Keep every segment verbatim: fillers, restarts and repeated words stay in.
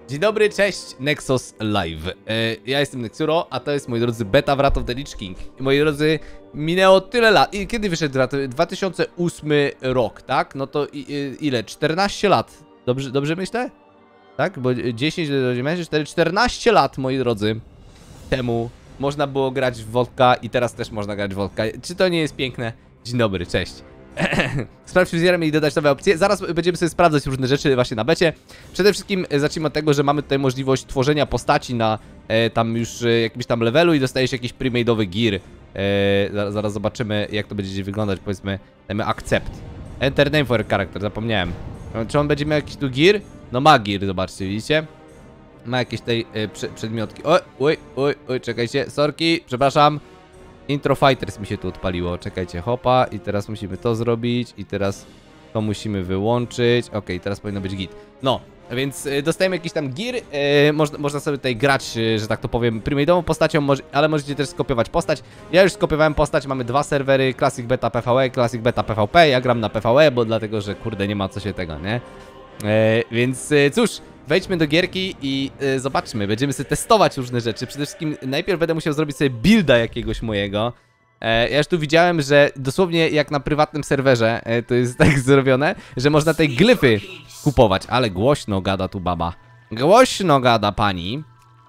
Dzień dobry, cześć, Nexus Live. Yy, ja jestem Nexuro, a to jest, moi drodzy, beta Wrath of the Lich King. I moi drodzy, minęło tyle lat. I kiedy wyszedł dwa tysiące ósmy rok, tak? No to i, i, ile? czternaście lat. Dobrze, dobrze myślę? Tak? Bo dziesięć do cztery, czternaście lat, moi drodzy, temu można było grać w Wodka i teraz też można grać w Wodka. Czy to nie jest piękne? Dzień dobry, cześć. Sprawdź fryzjerem i dodać nowe opcje. Zaraz będziemy sobie sprawdzać różne rzeczy właśnie na becie. Przede wszystkim zacznijmy od tego, że mamy tutaj możliwość tworzenia postaci na e, tam już e, jakimś tam levelu i dostajesz jakiś premade'owy gear. E, zaraz, zaraz zobaczymy, jak to będzie wyglądać. Powiedzmy, dajmy accept. Enter name for character, zapomniałem. Czy on będzie miał jakiś tu gear? No ma gear, zobaczcie, widzicie? Ma jakieś tej e, prze, przedmiotki. Oj, oj, oj, oj, czekajcie, sorki, przepraszam. Intro Fighters mi się tu odpaliło, czekajcie, hopa i teraz musimy to zrobić i teraz to musimy wyłączyć, ok, teraz powinno być git. No, więc y, dostajemy jakiś tam gear, y, można, można sobie tutaj grać, y, że tak to powiem, premade'ową postacią, może, ale możecie też skopiować postać. Ja już skopiowałem postać, mamy dwa serwery, Classic Beta PvE, Classic Beta PvP, ja gram na PvE, bo dlatego, że kurde nie ma co się tego, nie? Y, więc y, cóż, wejdźmy do gierki i y, zobaczmy, będziemy sobie testować różne rzeczy. Przede wszystkim najpierw będę musiał zrobić sobie builda jakiegoś mojego. E, ja już tu widziałem, że dosłownie jak na prywatnym serwerze e, to jest tak zrobione, że można te glyfy kupować. Ale głośno gada tu baba. Głośno gada pani.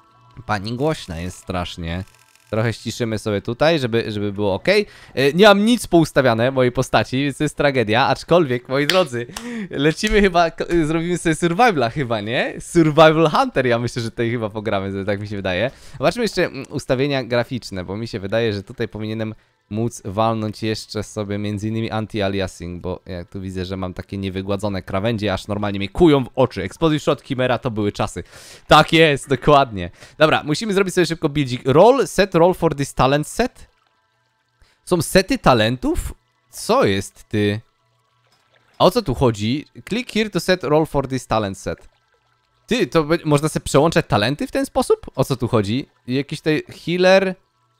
Pani głośna jest strasznie. Trochę ściszymy sobie tutaj, żeby, żeby było ok. E, nie mam nic poustawiane mojej postaci, więc to jest tragedia. Aczkolwiek, moi drodzy, lecimy chyba, zrobimy sobie survivala chyba, nie? Survival Hunter, ja myślę, że tutaj chyba pogramy, tak mi się wydaje. Zobaczmy jeszcze ustawienia graficzne, bo mi się wydaje, że tutaj powinienem móc walnąć jeszcze sobie między innymi anti-aliasing, bo jak tu widzę, że mam takie niewygładzone krawędzie, aż normalnie mnie kują w oczy. Explosive Shot, Chimera to były czasy. Tak jest, dokładnie. Dobra, musimy zrobić sobie szybko buildzik. Roll, set roll for this talent set. Są sety talentów? Co jest, ty? A o co tu chodzi? Click here to set roll for this talent set. Ty, to można sobie przełączać talenty w ten sposób? O co tu chodzi? Jakiś tutaj healer,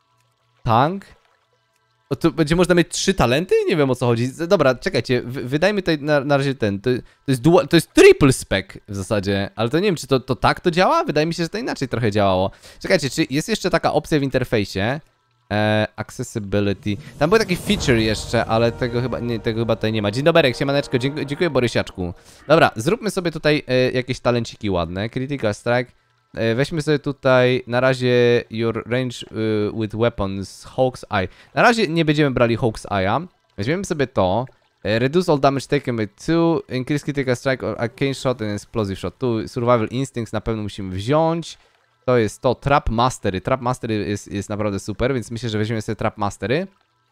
tank. O, tu będzie można mieć trzy talenty? Nie wiem o co chodzi. Dobra, czekajcie, wydajmy tutaj na, na razie ten. To, to, jest dual, to jest triple spec w zasadzie, ale to nie wiem, czy to, to tak to działa? Wydaje mi się, że to inaczej trochę działało. Czekajcie, czy jest jeszcze taka opcja w interfejsie? E, accessibility. Tam był taki feature jeszcze, ale tego chyba, nie, tego chyba tutaj nie ma. Dzień dobry, siemaneczko, dziękuję, dziękuję Borysiaczku. Dobra, zróbmy sobie tutaj e, jakieś talenciki ładne. Critical strike. E, weźmy sobie tutaj na razie your range y, with weapons, Hawk's Eye. Na razie nie będziemy brali Hawk's Eye'a. Weźmiemy sobie to. E, reduce all damage taken by two, increase critical strike or arcane shot and explosive shot. Tu survival instincts na pewno musimy wziąć. To jest to, Trap Mastery. Trap Mastery jest, jest naprawdę super, więc myślę, że weźmiemy sobie Trap Mastery.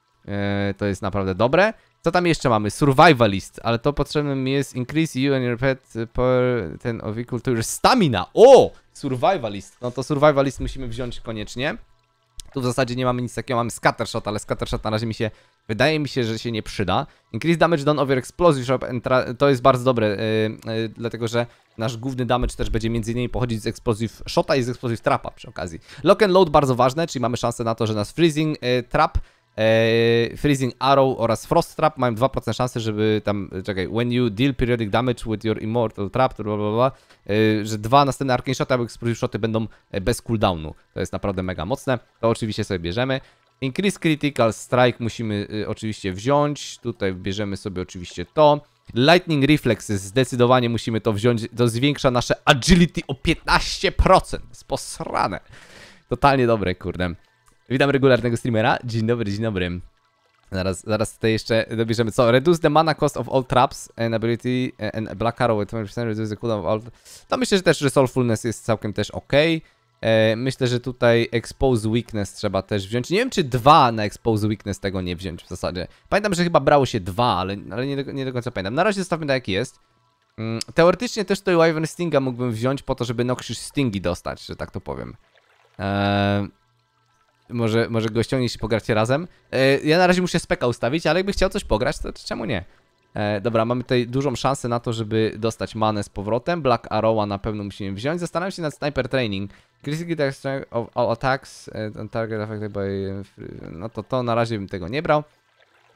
E, to jest naprawdę dobre. Co tam jeszcze mamy? Survivalist, ale to potrzebne mi jest increase you and your pet per ten of equal to your stamina. O! Survivalist. No to Survivalist musimy wziąć koniecznie. Tu w zasadzie nie mamy nic takiego, mamy Scattershot, ale Scattershot na razie mi się, wydaje mi się, że się nie przyda. Increase damage done over explosive shot, to jest bardzo dobre, yy, yy, dlatego że nasz główny damage też będzie między innymi pochodzić z explosive shota i z explosive trapa przy okazji. Lock and load bardzo ważne, czyli mamy szansę na to, że nas freezing yy, trap, Eee, freezing Arrow oraz Frost Trap mają dwa procent szansy, żeby tam, czekaj, when you deal periodic damage with your Immortal Trap, bla, bla, bla, eee, że dwa następne Arcane Shoty albo Explosive Shoty będą bez cooldownu. To jest naprawdę mega mocne. To oczywiście sobie bierzemy. Increase Critical Strike musimy y, oczywiście wziąć. Tutaj bierzemy sobie oczywiście to. Lightning Reflexes, zdecydowanie musimy to wziąć. To zwiększa nasze Agility o piętnaście procent. Jest posrane. Totalnie dobre, kurde. Witam regularnego streamera. Dzień dobry, dzień dobry. Zaraz, zaraz tutaj jeszcze dobierzemy co? Reduce the mana cost of all traps and ability and Black Arrow with twenty percent reduce the cooldown of all... To myślę, że też, że Soulfulness jest całkiem też ok. E, myślę, że tutaj Expose Weakness trzeba też wziąć. Nie wiem, czy dwa na Expose Weakness tego nie wziąć w zasadzie. Pamiętam, że chyba brało się dwa, ale, ale nie, do, nie do końca pamiętam. Na razie zostawmy tak, jaki jest. Mm, teoretycznie też tutaj Wyvern Stinga mógłbym wziąć po to, żeby Noxious Stingi dostać, że tak to powiem. Eee... Może, może go ściągniesz i pogracie razem. E, ja na razie muszę speka ustawić, ale jakby chciał coś pograć, to czemu nie? E, dobra, mamy tutaj dużą szansę na to, żeby dostać manę z powrotem. Black Arrow'a na pewno musimy wziąć. Zastanawiam się nad Sniper Training. Critical strength of all attacks on target affected by... No to to na razie bym tego nie brał.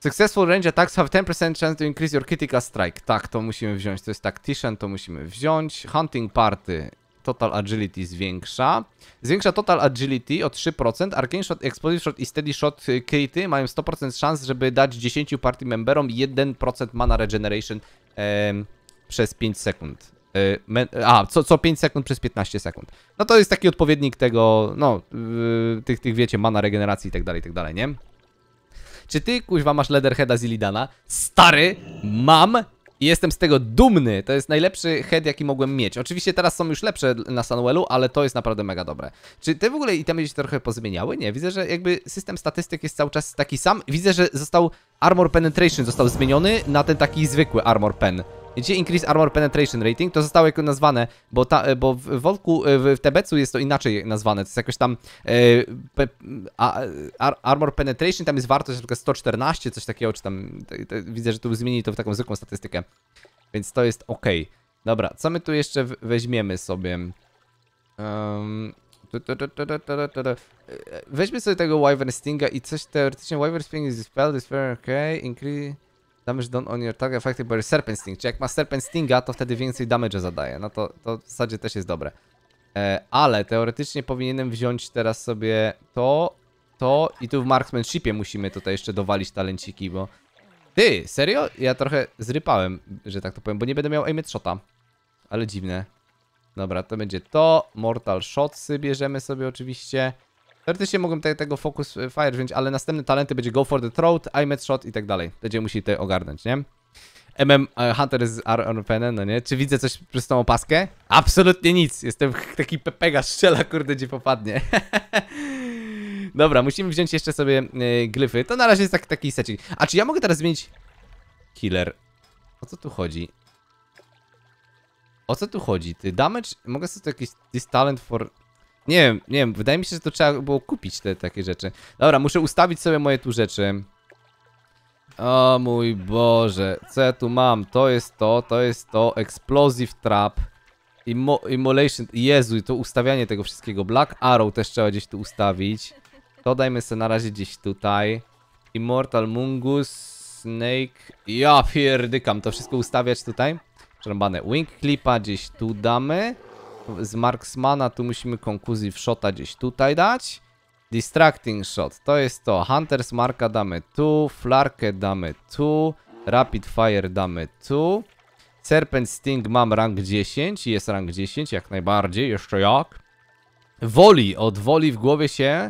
Successful range attacks have ten percent chance to increase your critical strike. Tak, to musimy wziąć. To jest tactician, to musimy wziąć. Hunting party. Total agility zwiększa. Zwiększa total agility o trzy procent. Arcane shot, explosive shot i steady shot crity mają sto procent szans, żeby dać dziesięciu party memberom jeden procent mana regeneration em, przez pięć sekund. E, a, co, co pięć sekund przez piętnaście sekund. No to jest taki odpowiednik tego, no, yy, tych, tych wiecie, mana regeneracji i tak dalej, i tak dalej, nie? Czy ty, kuźwa, masz Leatherheada z Illidana? Stary, mam i jestem z tego dumny. To jest najlepszy head, jaki mogłem mieć. Oczywiście teraz są już lepsze na Sunwellu, ale to jest naprawdę mega dobre. Czy te w ogóle itemy się trochę pozmieniały? Nie, widzę, że jakby system statystyk jest cały czas taki sam. Widzę, że został Armor Penetration został zmieniony na ten taki zwykły Armor Pen. Widzicie, Increase Armor Penetration Rating, to zostało jako nazwane, bo, ta, bo w Volku, w Tebecu jest to inaczej nazwane, to jest jakoś tam e, pe, a, ar, Armor Penetration, tam jest wartość na przykład sto czternaście, coś takiego, czy tam, te, te, widzę, że tu zmienili to w taką zwykłą statystykę, więc to jest ok. Dobra, co my tu jeszcze weźmiemy sobie? Um, tu, tu, tu, tu, tu, tu, tu. Weźmy sobie tego Wyvern Stinga i coś teoretycznie, Wyvern Sting is dispelled, is fair, ok, increase... Damage done on your target affected by Serpent Sting. Czyli jak ma Serpent Stinga, to wtedy więcej damage zadaje. No to, to w zasadzie też jest dobre. E, ale teoretycznie powinienem wziąć teraz sobie to, to i tu w Marksmanshipie musimy tutaj jeszcze dowalić talenciki, bo... Ty, serio? Ja trochę zrypałem, że tak to powiem, bo nie będę miał aimed shota. Ale dziwne. Dobra, to będzie to. Mortal Shotsy bierzemy sobie oczywiście. Teoretycznie mogłem te, tego Focus Fire wziąć, ale następne talenty będzie Go for the Throat, Aimed Shot i tak dalej. Będziemy musieli to ogarnąć, nie? M M uh, Hunter z Arpenem, no nie? Czy widzę coś przez tą opaskę? Absolutnie nic. Jestem taki pepega, strzela, kurde, gdzie popadnie. Dobra, musimy wziąć jeszcze sobie yy, glyfy. To na razie jest tak, taki secik. A czy ja mogę teraz zmienić... Killer. O co tu chodzi? O co tu chodzi? Ty damage? Mogę sobie to jakiś... This talent for... Nie wiem, nie wiem, wydaje mi się, że to trzeba było kupić te takie rzeczy. Dobra, muszę ustawić sobie moje tu rzeczy. O mój Boże, co ja tu mam? To jest to, to jest to, Explosive Trap, Immo Immolation, Jezu, to ustawianie tego wszystkiego. Black Arrow też trzeba gdzieś tu ustawić. To dajmy sobie na razie gdzieś tutaj. Immortal Mungus, Snake, ja pierdykam, to wszystko ustawiać tutaj. Przerąbane. Wing Clipa gdzieś tu damy. Z Marksmana tu musimy Conclusive Shota gdzieś tutaj dać. Distracting Shot, to jest to. Hunter's Marka damy tu. Flarkę damy tu. Rapid Fire damy tu. Serpent Sting mam rank dziesięć. Jest rank dziesięć, jak najbardziej. Jeszcze jak. Woli, od woli w głowie się...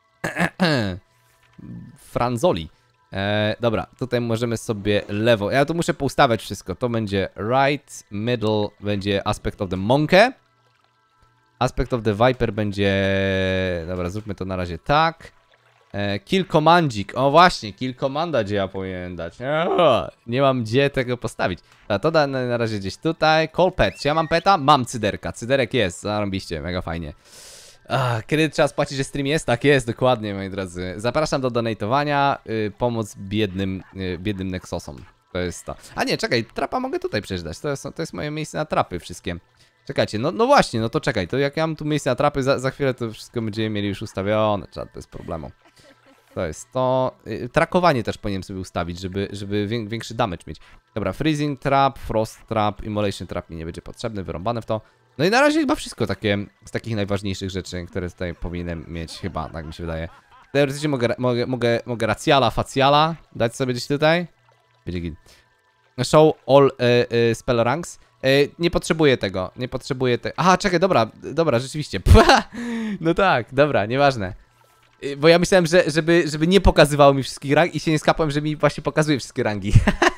Franzoli. E, dobra, tutaj możemy sobie lewo. Ja tu muszę poustawiać wszystko. To będzie right, middle, będzie Aspect of the Monkey. Aspect of the Viper będzie... Dobra, zróbmy to na razie tak. E, kill Commandzik. O właśnie, Kill Commanda gdzie ja powinienem dać. O, nie mam gdzie tego postawić. Dobra, to da na razie gdzieś tutaj. Call Pet. Czy ja mam peta? Mam cyderka. Cyderek jest. Zarobiście, mega fajnie. Ach, kiedy trzeba spłacić, że stream jest? Tak jest, dokładnie, moi drodzy. Zapraszam do donatowania. Y, pomoc biednym, y, biednym Nexosom. To jest to. A nie, czekaj, trapa mogę tutaj przecież dać. To jest, to jest moje miejsce na trapy wszystkie. Czekajcie, no, no właśnie, no to czekaj, to jak ja mam tu miejsce na trapy, za, za chwilę to wszystko będziemy mieli już ustawione, czat, bez problemu. To jest to. Yy, trakowanie też powinienem sobie ustawić, żeby, żeby wię, większy damage mieć. Dobra, Freezing Trap, Frost Trap, Immolation Trap mi nie będzie potrzebny, wyrąbane w to. No i na razie chyba wszystko takie, z takich najważniejszych rzeczy, które tutaj powinienem mieć, chyba, tak mi się wydaje. Teoretycznie mogę, mogę, mogę, mogę Raciala, Faciala dać sobie gdzieś tutaj. Będzie git. Show all y, y, spell ranks. Y, nie potrzebuję tego, nie potrzebuję tego. Aha, czekaj, dobra, dobra, rzeczywiście. No tak, dobra, nieważne. Y, bo ja myślałem, że żeby, żeby nie pokazywało mi wszystkich rang i się nie skapłem, że mi właśnie pokazuje wszystkie rangi.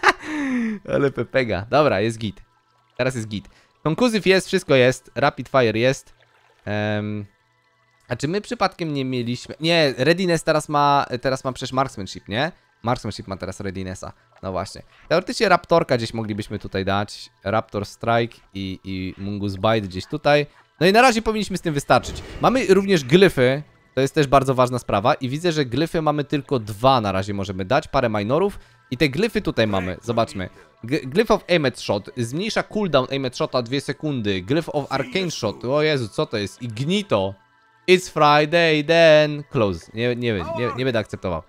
Ale pepega. Dobra, jest git. Teraz jest git. Conclusive jest, wszystko jest. Rapid Fire jest. Um, a czy my przypadkiem nie mieliśmy... Nie, Readiness teraz ma, teraz ma przecież Marksmanship, nie? Marksmanship ma teraz Readinessa. No właśnie. Teoretycznie Raptorka gdzieś moglibyśmy tutaj dać. Raptor Strike i, i Mungus Bite gdzieś tutaj. No i na razie powinniśmy z tym wystarczyć. Mamy również glyfy. To jest też bardzo ważna sprawa. I widzę, że glyfy mamy tylko dwa na razie możemy dać. Parę minorów. I te glyfy tutaj mamy. Zobaczmy. G Glyph of Aimed Shot. Zmniejsza cooldown Aimed Shota dwie sekundy. Glyph of Arcane Shot. O Jezu, co to jest? Ignito. It's Friday then. Close. Nie, nie, nie, nie będę akceptował.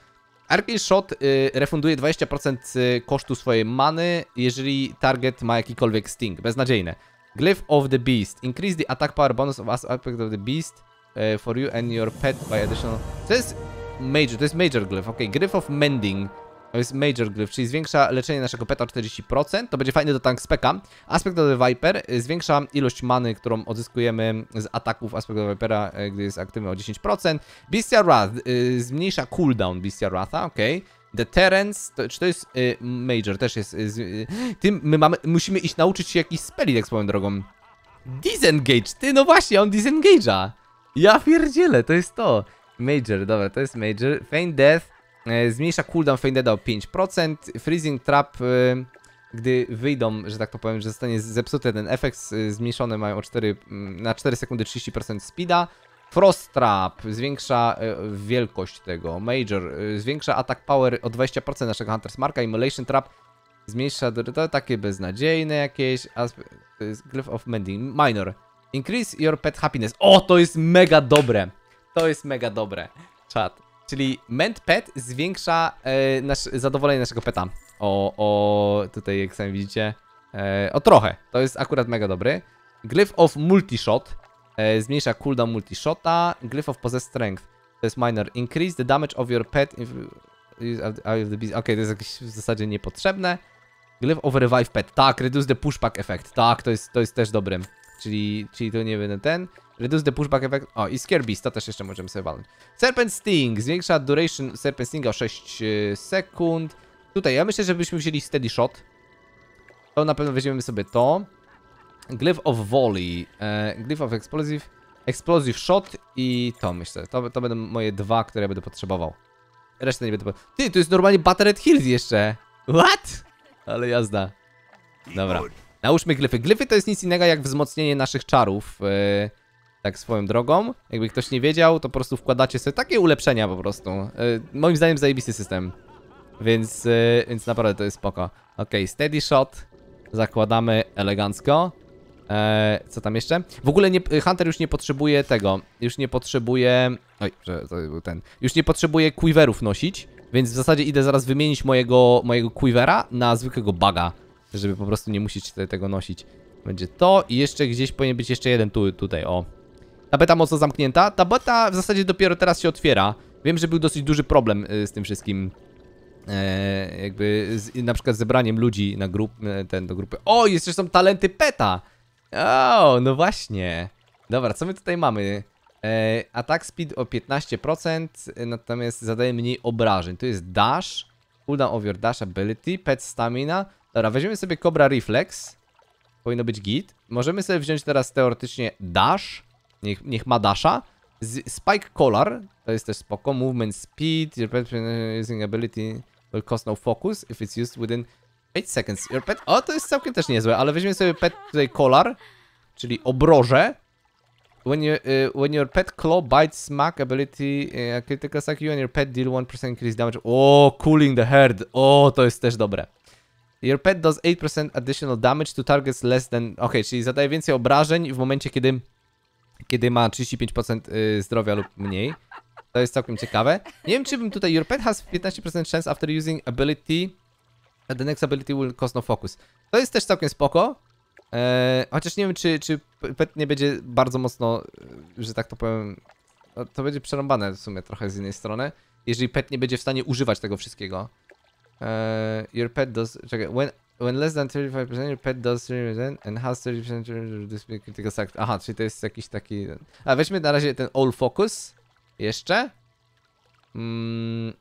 Arcane Shot y, refunduje dwadzieścia procent kosztu swojej many, jeżeli target ma jakikolwiek sting. Beznadziejne. Glyph of the Beast. Increase the attack power bonus of aspect of the beast uh, for you and your pet by additional... To jest major, to jest major glyph, ok. Glyph of Mending. To jest major glyph, czyli zwiększa leczenie naszego peta o czterdzieści procent. To będzie fajny do tank speka. Aspect of the Viper zwiększa ilość many, którą odzyskujemy z ataków Aspect of the Vipera, gdy jest aktywny o dziesięć procent. Bestial Wrath y, zmniejsza cooldown Bestial Wratha, ok. Deterrence, to, czy to jest y, major, też jest... Y, y, tym my mamy, musimy iść nauczyć się jakiś speli, tak swoją drogą. Disengage, ty, no właśnie, on disengage'a. Ja pierdzielę, to jest to. Major, dobra, to jest major. Feign Death. Zmniejsza cooldown Feindeda o pięć procent. Freezing Trap, y, gdy wyjdą, że tak to powiem, że zostanie zepsuty ten efekt, y, zmniejszone mają o cztery, na cztery sekundy trzydzieści procent speeda. Frost Trap zwiększa y, wielkość tego. Major y, zwiększa attack power o dwadzieścia procent naszego Hunter's Marka. Immolation Trap zmniejsza, to takie beznadziejne jakieś. To jest Glyph of Mending. Minor. Increase your pet happiness. O, to jest mega dobre. To jest mega dobre. Czat. Czyli Mend Pet zwiększa e, nasz, zadowolenie naszego peta. O, o, tutaj jak sami widzicie, e, o trochę. To jest akurat mega dobry. Glyph of Multishot e, zmniejsza cooldown multishota. Glyph of Possess Strength to jest minor. Increase the damage of your pet. Okej, okay, to jest jakieś w zasadzie niepotrzebne. Glyph of Revive Pet. Tak, reduce the pushback effect. Tak, to jest, to jest też dobry. Czyli, czyli to nie będę ten. Reduce the pushback effect. O, i Scare Beast, to też jeszcze możemy sobie walnąć. Serpent Sting, zwiększa duration Serpent Stinga o sześć sekund. Tutaj, ja myślę, że byśmy wzięli Steady Shot. To na pewno weźmiemy sobie to. Glyph of Volley, e, Glyph of Explosive, Explosive Shot i to myślę. To, to będą moje dwa, które ja będę potrzebował. Resztę nie będę potrzebował. Ty, to jest normalnie Battered Hills jeszcze. What? Ale jazda. Dobra. Nałóżmy glyfy. Glyfy to jest nic innego jak wzmocnienie naszych czarów. Yy, tak swoją drogą. Jakby ktoś nie wiedział, to po prostu wkładacie sobie takie ulepszenia po prostu. Yy, moim zdaniem zajebisty system. Więc, yy, więc naprawdę to jest spoko. Ok, Steady Shot. Zakładamy elegancko. Eee, co tam jeszcze? W ogóle nie, Hunter już nie potrzebuje tego. Już nie potrzebuje... Oj, że to był ten. Już nie potrzebuje quiverów nosić. Więc w zasadzie idę zaraz wymienić mojego, mojego quivera na zwykłego buga. Żeby po prostu nie musieć tego nosić. Będzie to i jeszcze gdzieś powinien być jeszcze jeden tu, tutaj, o. Ta beta mocno zamknięta. Ta beta w zasadzie dopiero teraz się otwiera. Wiem, że był dosyć duży problem z tym wszystkim. E, jakby z, na przykład z zebraniem ludzi na grup, ten, do grupy. O, jeszcze są talenty peta. O, no właśnie. Dobra, co my tutaj mamy? E, attack speed o piętnaście procent, natomiast zadaje mniej obrażeń. To jest dash, cooldown of your dash ability, pet stamina. Dobra, weźmiemy sobie Cobra Reflex. Powinno być git. Możemy sobie wziąć teraz teoretycznie dash. Niech, niech ma dasha. Z, Spike Collar, to jest też spoko. Movement speed, your pet using ability will cost no focus if it's used within eight seconds. Your pet, o, to jest całkiem też niezłe, ale weźmiemy sobie pet tutaj Collar, czyli obroże. When, you, uh, when your pet claw bites smack ability, uh, critical attack you and your pet deal one percent increase damage. O, cooling the herd. O, to jest też dobre. Your pet does eight percent additional damage to targets less than... Ok, czyli zadaje więcej obrażeń w momencie, kiedy, kiedy ma trzydzieści pięć procent zdrowia lub mniej. To jest całkiem ciekawe. Nie wiem, czy bym tutaj... Your pet has fifteen percent chance after using ability. The next ability will cost no focus. To jest też całkiem spoko. Eee, chociaż nie wiem, czy, czy pet nie będzie bardzo mocno, że tak to powiem... No, to będzie przerąbane w sumie trochę z innej strony. Jeżeli pet nie będzie w stanie używać tego wszystkiego. Uh, your pet does. Czekaj, when, when less than thirty-five percent, your pet does thirty percent and has thirty percent display critical success. Aha, czyli to jest jakiś taki. A weźmy na razie ten all focus. Jeszcze. Mm,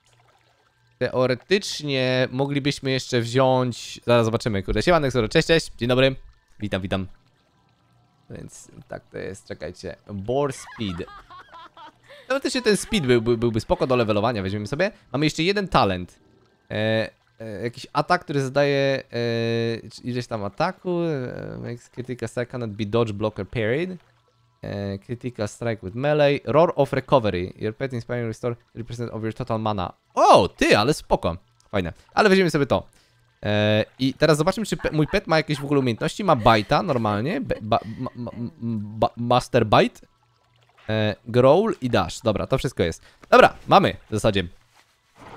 teoretycznie moglibyśmy jeszcze wziąć. Zaraz zobaczymy, kurde. Siema, Nexoro, cześć, cześć. Dzień dobry. Witam, witam. Więc tak to jest, czekajcie. Bore speed. Teoretycznie ten speed był, był, byłby spoko do levelowania. Weźmiemy sobie. Mamy jeszcze jeden talent. E, e, jakiś atak, który zadaje e, ileś tam ataku. E, makes critical strike cannot be dodge, block or parried. E, critical strike with melee. Roar of recovery. Your pet inspiring restore three percent of your total mana. O, ty, ale spoko. Fajne. Ale weźmiemy sobie to. E, I teraz zobaczmy, czy pe mój pet ma jakieś w ogóle umiejętności. Ma bite'a normalnie. Be ba ma ma ma master bite. E, growl i dash. Dobra, to wszystko jest. Dobra, mamy w zasadzie.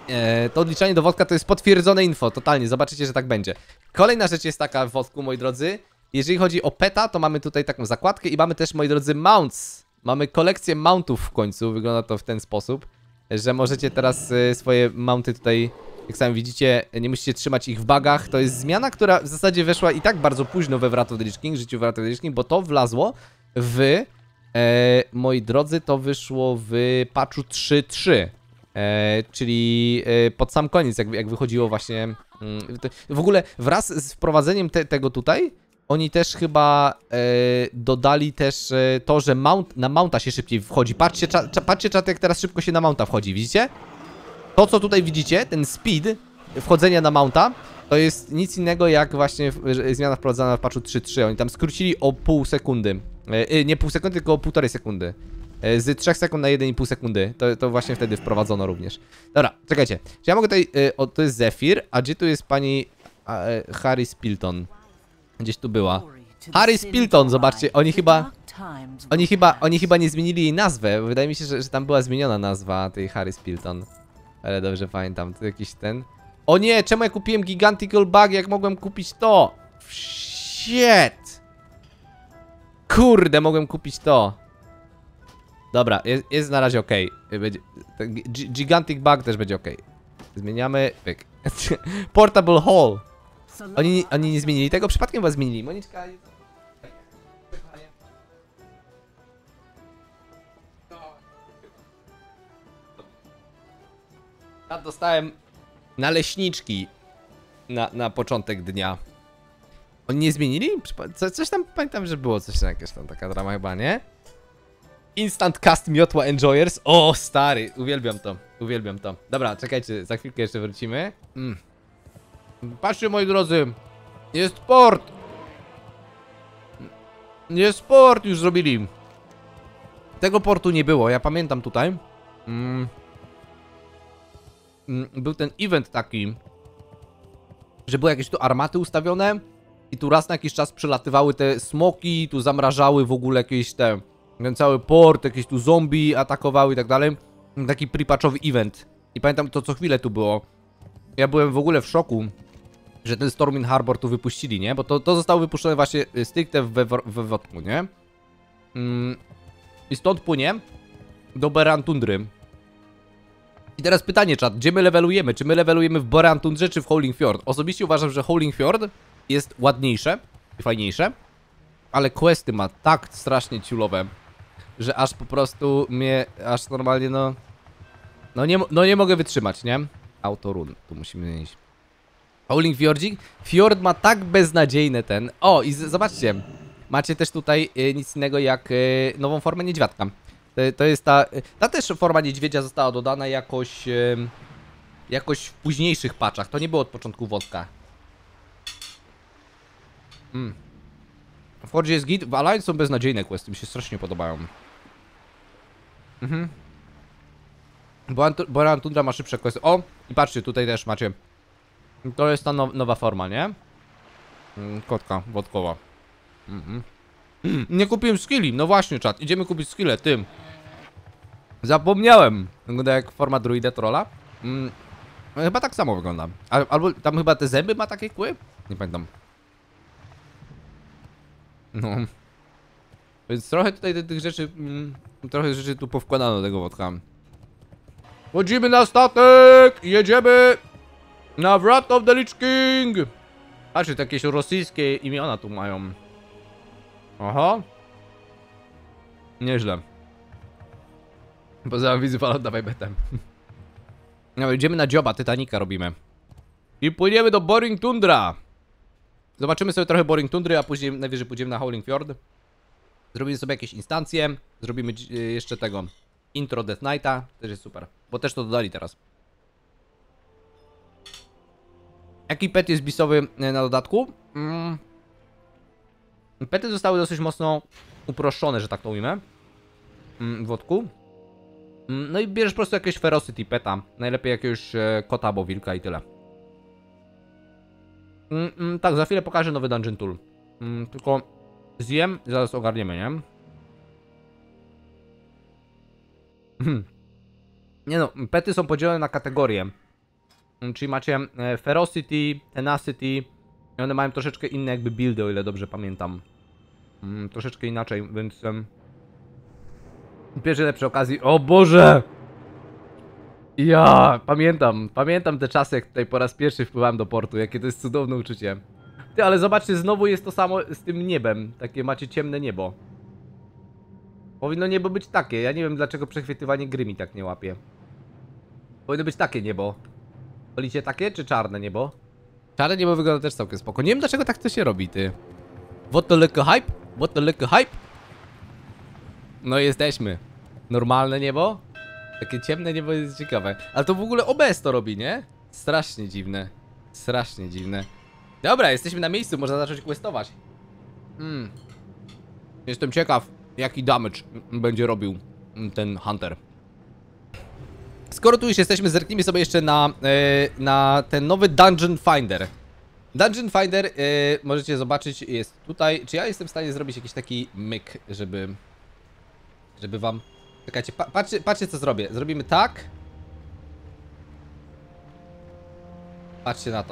e, to odliczanie do wodka to jest potwierdzone info, totalnie, zobaczycie, że tak będzie. Kolejna rzecz jest taka w wodku, moi drodzy. Jeżeli chodzi o peta, to mamy tutaj taką zakładkę i mamy też, moi drodzy, mounts. Mamy kolekcję mountów w końcu, wygląda to w ten sposób, że możecie teraz e, swoje mounty tutaj, jak sami widzicie, nie musicie trzymać ich w bagach. To jest zmiana, która w zasadzie weszła i tak bardzo późno we Wrath of the Lich King, w życiu Wrath of the Lich King, bo to wlazło w, e, moi drodzy, to wyszło w patchu trzy trzy. E, czyli e, pod sam koniec, jak, jak wychodziło właśnie... Mm, to, w ogóle wraz z wprowadzeniem te, tego tutaj, oni też chyba e, dodali też e, to, że mount, na mounta się szybciej wchodzi. Patrzcie, cza, cza, patrzcie czat, jak teraz szybko się na mounta wchodzi, widzicie? To, co tutaj widzicie, ten speed wchodzenia na mounta, to jest nic innego jak właśnie zmiana wprowadzona w patchu trzy trzy. Oni tam skrócili o pół sekundy. E, nie pół sekundy, tylko o półtorej sekundy. Z trzech sekund na jeden i pół sekundy. To, to właśnie wtedy wprowadzono również. Dobra, czekajcie. Czy ja mogę tutaj... Y, o, to jest Zephyr, a gdzie tu jest pani a, y, Harry Spilton? Gdzieś tu była. Harry Spilton, zobaczcie, oni chyba... Oni chyba, oni chyba nie zmienili jej nazwę. Wydaje mi się, że, że tam była zmieniona nazwa tej Harry Spilton. Ale dobrze pamiętam, to jakiś ten... O nie, czemu ja kupiłem Gigantical Bug, jak mogłem kupić to? Shit! Kurde, mogłem kupić to. Dobra, jest, jest na razie ok. Będzie, Gigantic Bug też będzie ok. Zmieniamy. Pyk. Portable Hall. Oni, oni nie zmienili tego, przypadkiem chyba zmienili. Moniczka. Ja dostałem naleśniczki na, na początek dnia. Oni nie zmienili? Co, coś tam pamiętam, że było coś tam, jakaś tam taka drama chyba, nie? Instant Cast Miotła Enjoyers. O, stary, uwielbiam to, uwielbiam to. Dobra, czekajcie, za chwilkę jeszcze wrócimy. Mm. Patrzcie, moi drodzy, jest port. Jest port, już zrobili. Tego portu nie było, ja pamiętam tutaj. Mm. Mm, był ten event taki, że były jakieś tu armaty ustawione i tu raz na jakiś czas przelatywały te smoki, tu zamrażały w ogóle jakieś te... Ten cały port, jakieś tu zombie atakowały i tak dalej. Taki pre-patchowy event. I pamiętam to co chwilę tu było. Ja byłem w ogóle w szoku, że ten Stormwind Harbor tu wypuścili, nie? Bo to, to zostało wypuszczone właśnie stricte we, we wodku, nie? Mm. I stąd płynie do Borean Tundry. I teraz pytanie, czat, gdzie my levelujemy? Czy my levelujemy w Borean Tundrze, czy w Howling Fjord? Osobiście uważam, że Howling Fjord jest ładniejsze i fajniejsze. Ale questy ma tak strasznie ciulowe, że aż po prostu mnie, aż normalnie no... No nie, no nie mogę wytrzymać, nie? Autorun, tu musimy iść. Howling Fjordzik? Fjord ma tak beznadziejny ten... O, i z, zobaczcie, macie też tutaj y, nic innego jak y, nową formę niedźwiadka. To, to jest ta... Y, ta też forma niedźwiedzia została dodana jakoś... Y, jakoś w późniejszych patchach, to nie było od początku wodka. Mm. W Forge jest git, w Alliance są beznadziejne questy, mi się strasznie podobają. Mhm. Borean Tundra ma szybsze questy. O! I patrzcie, tutaj też macie. To jest ta now nowa forma, nie? Kotka wodkowa. Mhm. Nie kupiłem skilli, no właśnie czat, idziemy kupić skille, tym. Zapomniałem. Wygląda jak forma druida trolla. Mm. Chyba tak samo wygląda. Albo tam chyba te zęby ma takie kły? Nie pamiętam. No. Więc trochę tutaj tych, tych rzeczy, mm, trochę rzeczy tu powkładano do tego wodka. Chodzimy na statek! Jedziemy na Wrath of the Lich King! Patrzcie, to jakieś rosyjskie imiona tu mają. Aha. Nieźle. Poza widzę, ale dawaj betem. No, idziemy na dzioba, Titanica robimy. I płyniemy do Boring Tundra. Zobaczymy sobie trochę Boring Tundry, a później najwyżej pójdziemy na Howling Fjord. Zrobimy sobie jakieś instancje. Zrobimy jeszcze tego intro Death Knighta. Też jest super, bo też to dodali teraz. Jaki pet jest bisowy na dodatku? Mm. Pety zostały dosyć mocno uproszczone, że tak to ujmę. Mm, w wodku. Mm, no i bierzesz po prostu jakiegoś Ferocity peta. Najlepiej jakiegoś e, kota albo wilka i tyle. Mm, mm, tak, za chwilę pokażę nowy Dungeon Tool. Mm, tylko zjem i zaraz ogarniemy, nie? Hmm. Nie no, pety są podzielone na kategorie. Czyli macie e, Ferocity, Tenacity i one mają troszeczkę inne jakby buildy, o ile dobrze pamiętam. Mm, troszeczkę inaczej, więc... Um, pierwszy lepszy okazji... O Boże! Ja pamiętam, pamiętam te czasy, jak tutaj po raz pierwszy wpływałem do portu, jakie to jest cudowne uczucie. Ty, ale zobaczcie, znowu jest to samo z tym niebem. Takie macie ciemne niebo. Powinno niebo być takie, ja nie wiem dlaczego przechwytywanie gry mi tak nie łapie. Powinno być takie niebo. Wolicie takie, czy czarne niebo? Czarne niebo wygląda też całkiem spoko. Nie wiem dlaczego tak to się robi, ty. What the little hype? What the little hype? No jesteśmy. Normalne niebo? Takie ciemne niebo jest ciekawe. Ale to w ogóle O B S to robi, nie? Strasznie dziwne. Strasznie dziwne. Dobra, jesteśmy na miejscu, można zacząć questować. Hmm. Jestem ciekaw, jaki damage będzie robił ten Hunter. Skoro tu już jesteśmy, zerknijmy sobie jeszcze na, yy, na ten nowy Dungeon Finder. Dungeon Finder, yy, możecie zobaczyć, jest tutaj. Czy ja jestem w stanie zrobić jakiś taki myk, żeby... Żeby wam... Czekajcie, pa patrzcie, patrzcie co zrobię. Zrobimy tak. Patrzcie na to.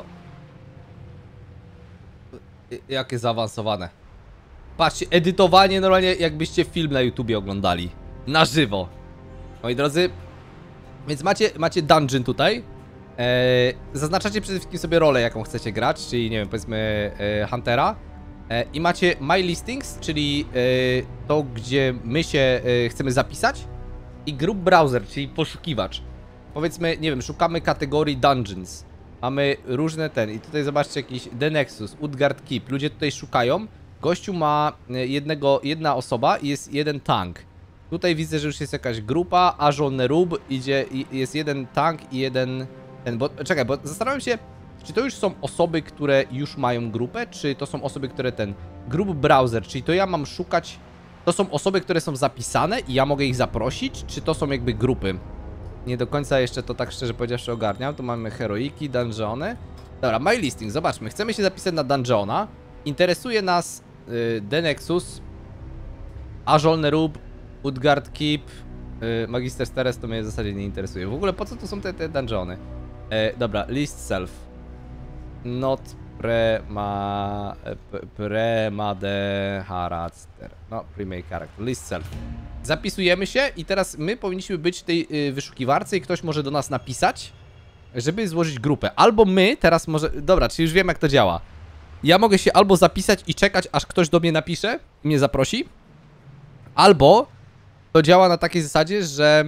Jakie zaawansowane. Patrzcie, edytowanie normalnie jakbyście film na YouTubie oglądali. Na żywo. Moi drodzy. Więc macie, macie dungeon tutaj. Eee, zaznaczacie przede wszystkim sobie rolę, jaką chcecie grać, czyli nie wiem, powiedzmy e, Huntera. E, I macie My Listings, czyli e, to, gdzie my się e, chcemy zapisać. I Group Browser, czyli poszukiwacz. Powiedzmy, nie wiem, szukamy kategorii Dungeons. Mamy różne ten i tutaj zobaczcie jakiś The Nexus, Utgard Keep. Ludzie tutaj szukają. Gościu ma jednego, jedna osoba i jest jeden tank. Tutaj widzę, że już jest jakaś grupa, Ajon Nerub, idzie i jest jeden tank i jeden ten, bo czekaj, bo zastanawiam się, czy to już są osoby, które już mają grupę, czy to są osoby, które ten Group Browser, czyli to ja mam szukać, to są osoby, które są zapisane i ja mogę ich zaprosić, czy to są jakby grupy? Nie do końca jeszcze to tak szczerze powiedziawszy ogarniam. Tu mamy heroiki, dungeony. Dobra, My Listing, zobaczmy. Chcemy się zapisać na dungeona. Interesuje nas y, The Nexus, Ajon Nerub, Utgard Keep, y, Magister Steres to mnie w zasadzie nie interesuje. W ogóle po co tu są te, te dungeony? E, dobra, list self. Not prema... Premade Haradster. No, primary character. List self. Zapisujemy się i teraz my powinniśmy być w tej y, wyszukiwarce i ktoś może do nas napisać, żeby złożyć grupę. Albo my teraz może... Dobra, czyli już wiem jak to działa. Ja mogę się albo zapisać i czekać, aż ktoś do mnie napisze i mnie zaprosi. Albo to działa na takiej zasadzie, że...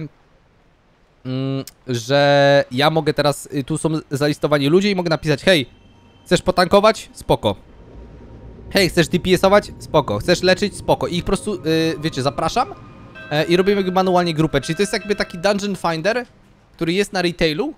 Mm, że ja mogę teraz... Tu są zalistowani ludzie i mogę napisać: hej, chcesz potankować? Spoko. Hej, chcesz D P S-ować? Spoko. Chcesz leczyć? Spoko. I ich po prostu, yy, wiecie, zapraszam. I robimy manualnie grupę, czyli to jest jakby taki Dungeon Finder, który jest na retailu.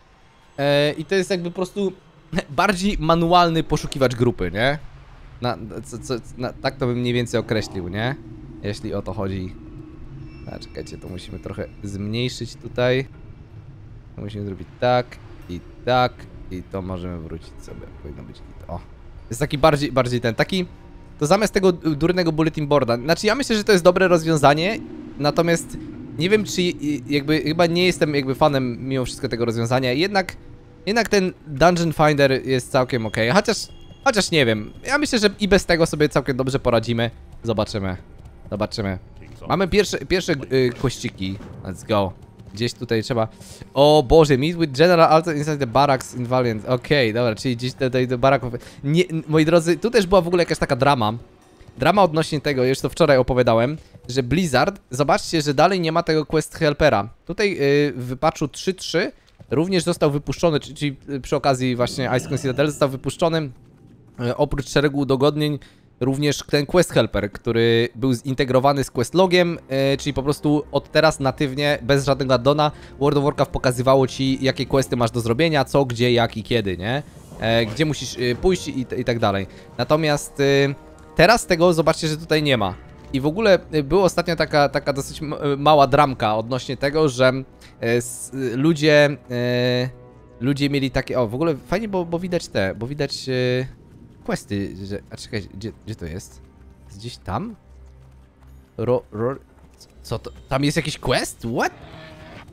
I to jest jakby po prostu bardziej manualny poszukiwacz grupy, nie? Na, co, co, na, tak to bym mniej więcej określił, nie? Jeśli o to chodzi. A, czekajcie, to musimy trochę zmniejszyć tutaj. To musimy zrobić tak i tak i to możemy wrócić sobie. Powinno być to. O. Jest taki bardziej, bardziej ten, taki... To zamiast tego durnego bulletin boarda. Znaczy ja myślę, że to jest dobre rozwiązanie. Natomiast nie wiem, czy jakby chyba nie jestem jakby fanem mimo wszystko tego rozwiązania. Jednak jednak ten Dungeon Finder jest całkiem ok. Chociaż chociaż nie wiem. Ja myślę, że i bez tego sobie całkiem dobrze poradzimy. Zobaczymy. Zobaczymy. Mamy pierwsze pierwsze y, kościki. Let's go. Gdzieś tutaj trzeba... O Boże, meet with General Alter inside the barracks in Valiant. Okej, okay, dobra, czyli gdzieś tutaj do baraków... Nie, moi drodzy, tu też była w ogóle jakaś taka drama. Drama odnośnie tego, już to wczoraj opowiadałem, że Blizzard, zobaczcie, że dalej nie ma tego Quest Helpera. Tutaj yy, w patchu trzy trzy również został wypuszczony, czyli przy okazji właśnie Icecon Citadel został wypuszczony yy, oprócz szeregu udogodnień również ten Quest Helper, który był zintegrowany z questlogiem, yy, czyli po prostu od teraz natywnie, bez żadnego addona, World of Warcraft pokazywało ci, jakie questy masz do zrobienia, co, gdzie, jak i kiedy, nie? Yy, gdzie musisz yy, pójść i, i tak dalej. Natomiast yy, teraz tego zobaczcie, że tutaj nie ma. I w ogóle była ostatnio taka, taka dosyć mała dramka odnośnie tego, że yy, ludzie yy, ludzie mieli takie... O, w ogóle fajnie, bo, bo widać te, bo widać... Yy, questy, że... A czekaj, gdzie, gdzie to jest? Jest gdzieś tam? Ro, ro... Co to? Tam jest jakiś quest? What?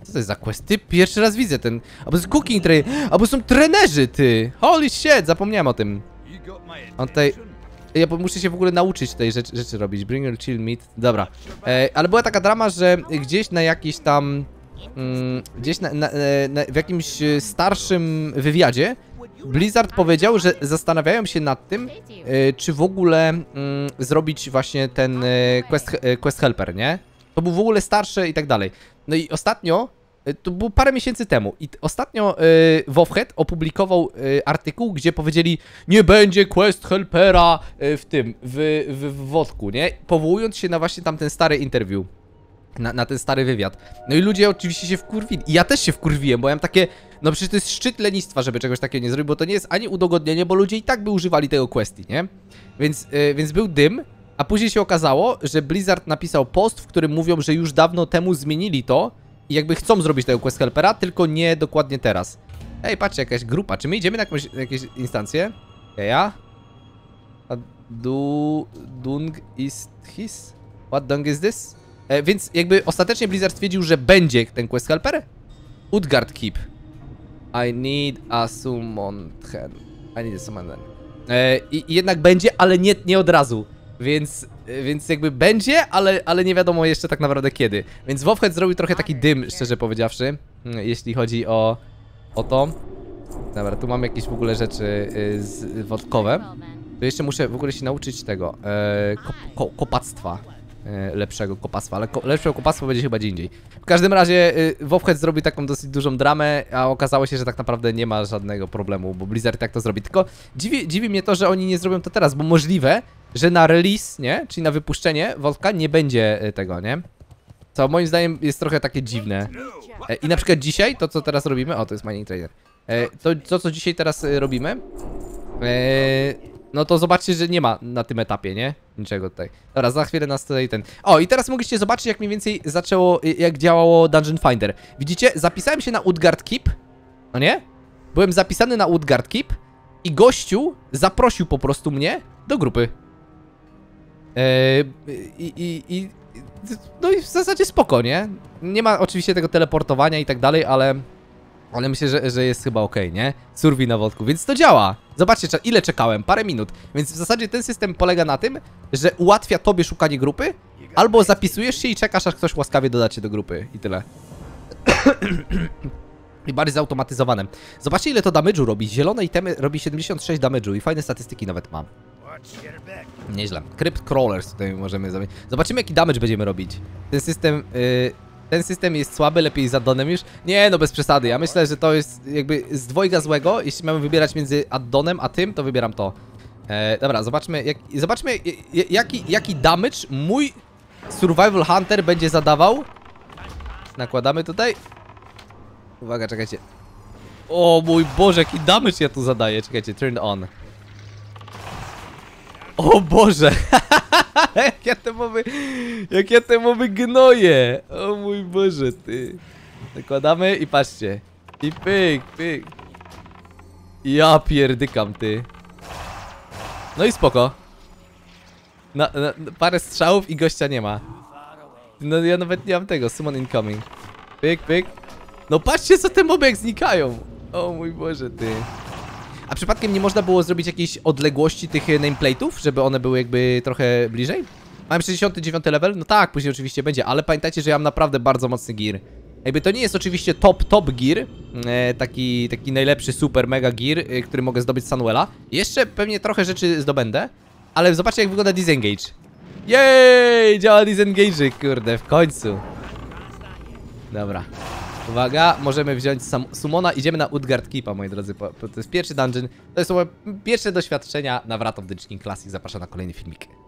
Co to jest za quest? Ty, pierwszy raz widzę ten... Albo jest cooking train, albo są trenerzy, ty! Holy shit, zapomniałem o tym. On tutaj... Ja muszę się w ogóle nauczyć tej rzeczy, rzeczy robić. Bring your chill meat. Dobra. E, ale była taka drama, że gdzieś na jakiś tam... Mm, gdzieś na, na, na, w jakimś starszym wywiadzie Blizzard powiedział, że zastanawiają się nad tym, e, czy w ogóle mm, zrobić właśnie ten e, quest, e, quest helper, nie? To był w ogóle starszy i tak dalej. No i ostatnio, e, to było parę miesięcy temu, i ostatnio e, WoWhead opublikował e, artykuł, gdzie powiedzieli, nie będzie quest helpera e, w tym, w, w, w wodku, nie? Powołując się na właśnie tamten stary interview. Na, na ten stary wywiad. No i ludzie oczywiście się wkurwili. I ja też się wkurwiłem, bo ja mam takie... No przecież to jest szczyt lenistwa, żeby czegoś takiego nie zrobić, bo to nie jest ani udogodnienie, bo ludzie i tak by używali tego questy, nie? Więc, yy, więc był dym, a później się okazało, że Blizzard napisał post, w którym mówią, że już dawno temu zmienili to i jakby chcą zrobić tego quest helpera, tylko nie dokładnie teraz. Ej, patrzcie, jakaś grupa. Czy my idziemy na jakąś, jakieś instancję? Ja? A du... Dung is his? What dung is this? E, więc jakby ostatecznie Blizzard stwierdził, że będzie ten quest helper. Utgard Keep. I need a summon hen. I need a summon hen. E, i, I jednak będzie, ale nie, nie od razu. Więc, e, więc jakby będzie, ale, ale nie wiadomo jeszcze tak naprawdę kiedy. Więc WoWhead zrobił trochę taki dym, szczerze powiedziawszy, jeśli chodzi o, o to. Dobra, tu mam jakieś w ogóle rzeczy y, z, wodkowe. To jeszcze muszę w ogóle się nauczyć tego, e, ko, ko, kopactwa. Lepszego kopactwa, ale ko lepszego kopactwa będzie chyba gdzie indziej. W każdym razie y, WoWhead zrobi taką dosyć dużą dramę, a okazało się, że tak naprawdę nie ma żadnego problemu, bo Blizzard tak to zrobi. Tylko dziwi, dziwi mnie to, że oni nie zrobią to teraz, bo możliwe, że na release, nie? Czyli na wypuszczenie wodka nie będzie y, tego, nie? Co moim zdaniem jest trochę takie dziwne. E, I na przykład dzisiaj, to co teraz robimy, o to jest mining trader. E, to, to co dzisiaj teraz y, robimy, e, no to zobaczcie, że nie ma na tym etapie, nie? Niczego tutaj. Dobra, za chwilę nas tutaj ten... O, i teraz mogliście zobaczyć, jak mniej więcej zaczęło, jak działało Dungeon Finder. Widzicie? Zapisałem się na Utgard Keep. No nie? Byłem zapisany na Utgard Keep i gościu zaprosił po prostu mnie do grupy. Eee, i, i, i... No i w zasadzie spoko, nie? Nie ma oczywiście tego teleportowania i tak dalej, ale... Ale myślę, że, że jest chyba okej, okay, nie? Survey na wodku, więc to działa. Zobaczcie, ile czekałem, parę minut. Więc w zasadzie ten system polega na tym, że ułatwia tobie szukanie grupy, albo zapisujesz się i czekasz, aż ktoś łaskawie doda cię do grupy i tyle. I bardziej zautomatyzowane. Zobaczcie, ile to damage'u robi. Zielone itemy robi siedemdziesiąt sześć damage'u i fajne statystyki nawet mam. Nieźle. Crypt Crawlers tutaj możemy zrobić. Zobaczymy, jaki damage będziemy robić. Ten system... Yy... Ten system jest słaby, lepiej z addonem już. Nie, no bez przesady. Ja myślę, że to jest jakby z dwojga złego. Jeśli mamy wybierać między addonem a tym, to wybieram to. E, dobra, zobaczmy, jak, zobaczmy jaki, jaki damage mój Survival Hunter będzie zadawał. Nakładamy tutaj. Uwaga, czekajcie. O mój Boże, jaki damage ja tu zadaję. Czekajcie, turn on. O Boże. Jak ja te mowy, jak ja te mowy gnoję. O mój Boże, ty. Nakładamy i patrzcie. I pyk, pyk. Ja pierdykam, ty. No i spoko. Na, na, parę strzałów i gościa nie ma. No ja nawet nie mam tego, summon incoming. Pyk, pyk. No patrzcie, co te moby jak znikają. O mój Boże, ty. A przypadkiem nie można było zrobić jakiejś odległości tych nameplate'ów, żeby one były jakby trochę bliżej? Mam sześćdziesiąty dziewiąty level? No tak, później oczywiście będzie, ale pamiętajcie, że ja mam naprawdę bardzo mocny gear. Jakby to nie jest oczywiście top, top gear, e, taki, taki najlepszy super mega gear, e, który mogę zdobyć z Sunwella. Jeszcze pewnie trochę rzeczy zdobędę, ale zobaczcie, jak wygląda disengage. Jej, działa disengage, kurde, w końcu. Dobra. Uwaga, możemy wziąć summona, idziemy na Utgard Keepa, moi drodzy, to jest pierwszy dungeon, to są pierwsze doświadczenia na Wrath of the Lich King Classic, zapraszam na kolejny filmik.